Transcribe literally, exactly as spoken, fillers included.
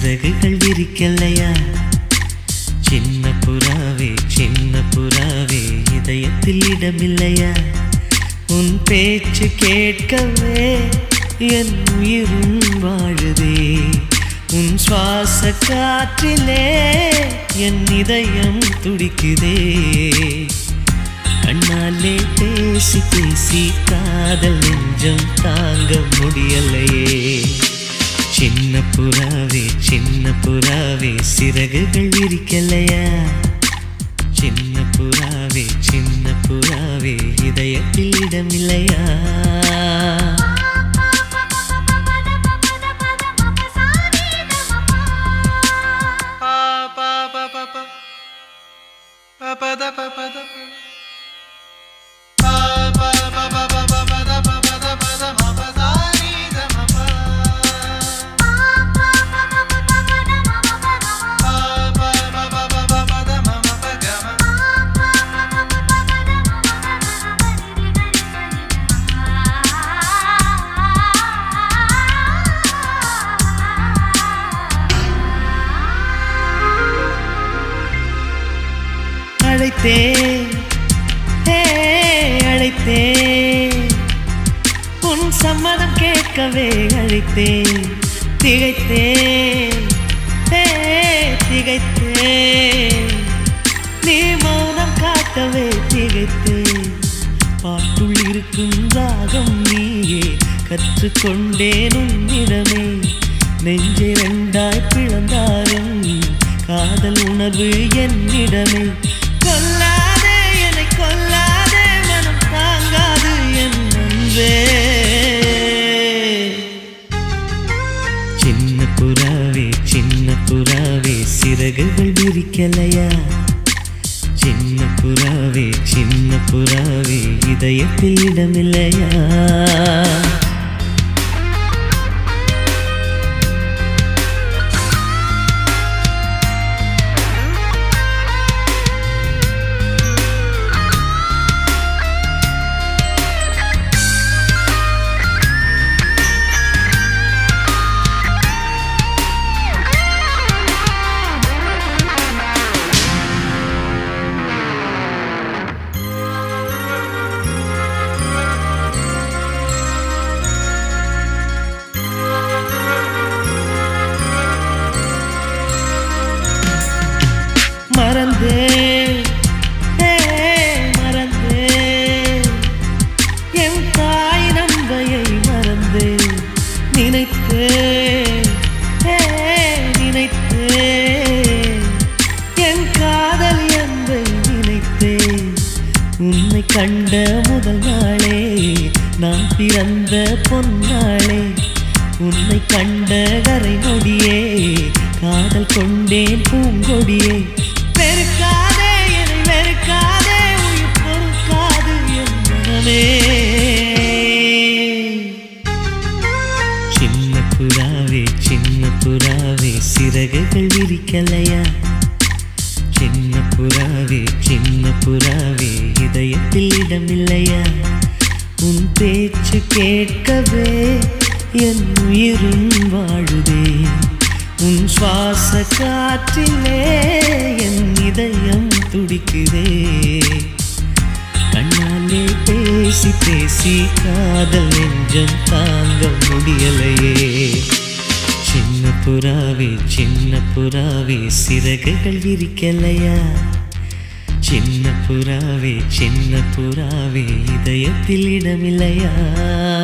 சிறகுகள் விரிக்கலையா? சின்ன புறாவே சின்ன புறாவே இதயத்தில் இடமில்லையா? உன் பேச்சு கேட்கவே என் உயிரும் வாழுதே. உன் சுவாச காற்றிலே என் இதயம் துடிக்குதே. கண்ணாலே பேசி பேசி காதல் நெஞ்சம் தாங்க முடியலையே. சின்ன புறாவே சின்ன புறாவே சிறகுகள் விரிக்கலையா? சின்ன புறாவே சின்ன புறாவே இதயத்தில் இடமில்லையா? அழைத்தேன் அழைத்தேன் உன் சம்மதம் கேட்கவே அழைத்தேன். திகைத்தேன் திகைத்தேன் நீ மௌனம் காட்டவே திகைத்தேன். பாட்டுள் இருக்கும் ராகம் நீயே கற்றுக்கொண்டேன் உன்னிடமே. நெஞ்சை ரெண்டாய் பிளந்தாலும் காதல் உணர்வு என்னிடமே. கொல்லாதே என்னை கொல்லாதே மனம் தாங்காது என் அன்பே. சின்ன புறாவே சின்ன புறாவே சிறகுகள் விரிக்கலையா? சின்ன புறாவே சின்ன புறாவே இதயத்தில் இடமில்லையா? மறந்தேன் மறந்தேன் என் தாய் நம்பையை மறந்தேன். நினைத்தேன் நினைத்தேன் என் காதல் என்பை நினைத்தேன். உன்னை கண்ட முதல் நாளே நான் பிறந்த பொன்னாளே. உன்னை கண்ட கரை நொடியே காதல் கொண்டேன் பூங்கொடியே. வெறுக்காதே என்னை வெறுக்காதே உயிர் பொறுக்காது என் மனமே. சின்ன புறாவே சின்ன புறாவே சிறகுகள் விரிக்கலையா? சின்ன புறாவே சின்ன புறாவே இதயத்தில் இடமில்லையா? உன் பேச்சு கேட்கவே என் உயிரும் வாழுதே. உன் சுவாச காற்றிலே என் இதயம் துடிக்குதே. கண்ணாலே பேசி பேசி காதல் நெஞ்சம் தாங்க முடியலையே. சின்ன புறாவே சின்ன புறாவே சிறகுகள் விரிக்கலையா? சின்ன புறாவே சின்ன புறாவே இதயத்தில் இடமில்லையா?